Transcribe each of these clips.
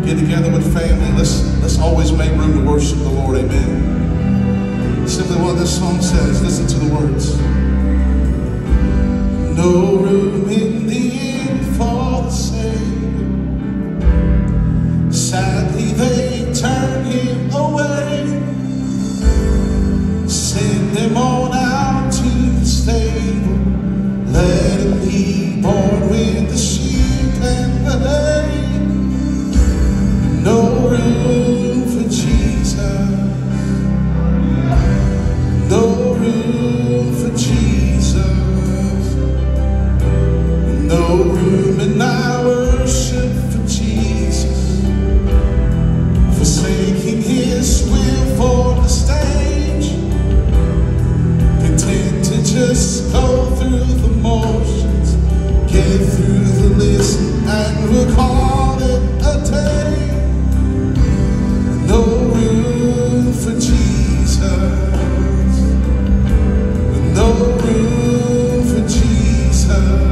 get together with family, let's always make room to worship the Lord. Amen. Simply what this song says. Listen to the words. No room in the inn for the Savior. Sadly they turn him away. Send him on out to the stable. Let him be born with the sheep and the hay. No room for Jesus. No room for Jesus. No room in our worship for Jesus. Forsaking his will for the stage. Content to just go through the motions. Get through the list and we'll call it a day. No room for Jesus. No room for Jesus.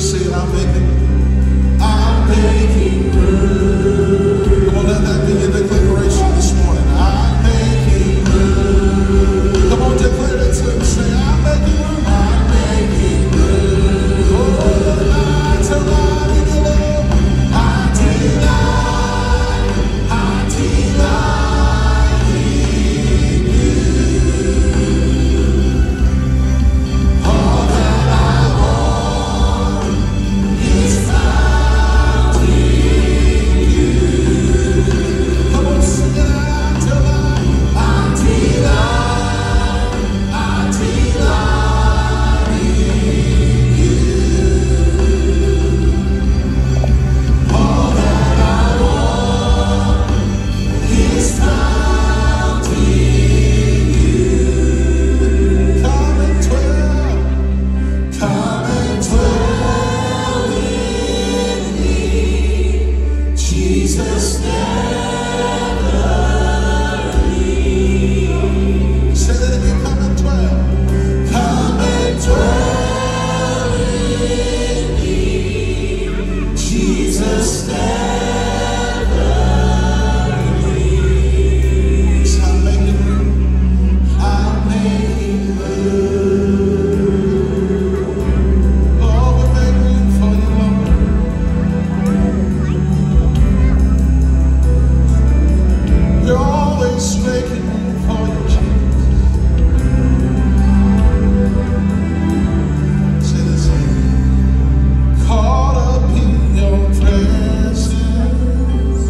Come on, let that be in the Say that again, come and dwell. Come and dwell in me. Jesus never leaves. I'll make it room. I'll make it room. Oh, we'll make room for you, Lord. You're always making room for you, Jesus. Say this. Caught up in your presence,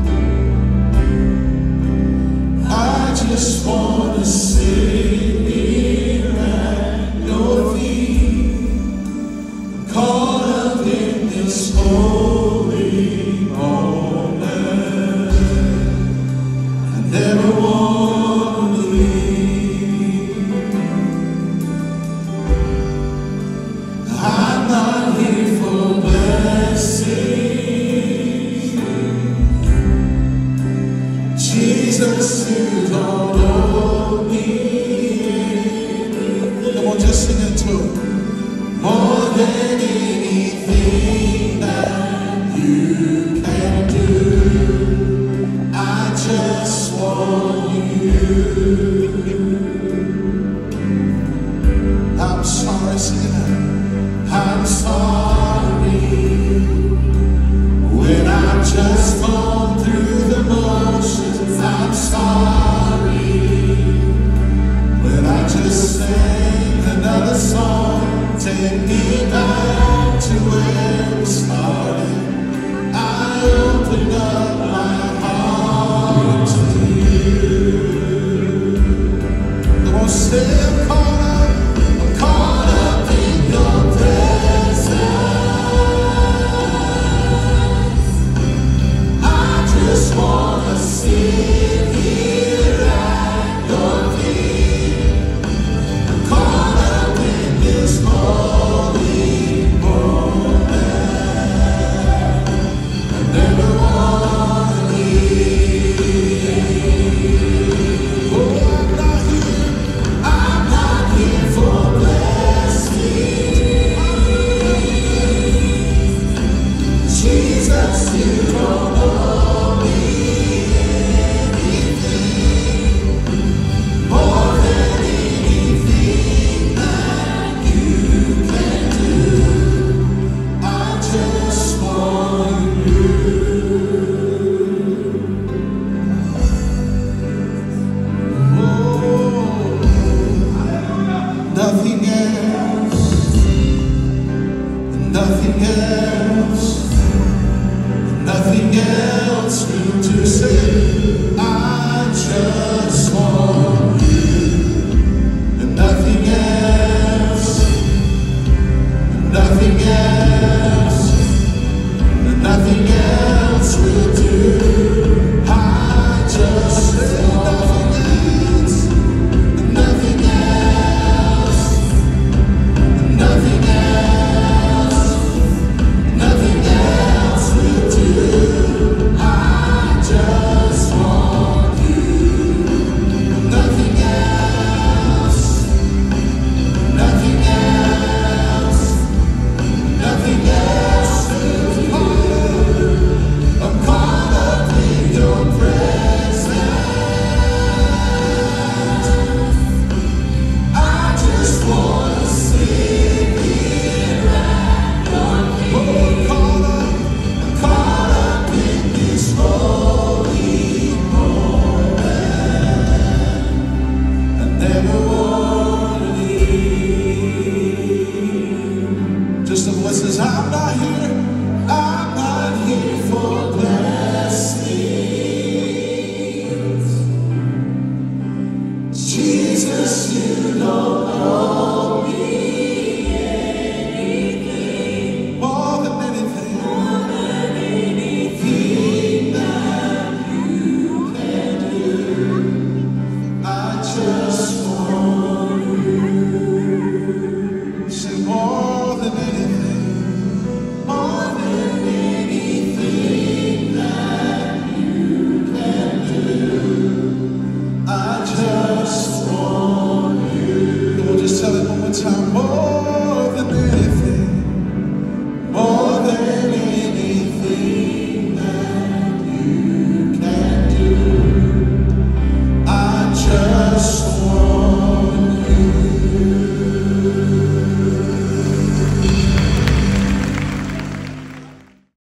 I just wanna sit here at your feet. Caught up in this holy moment, I never wanna leave. I'm not here for blessing. Jesus is all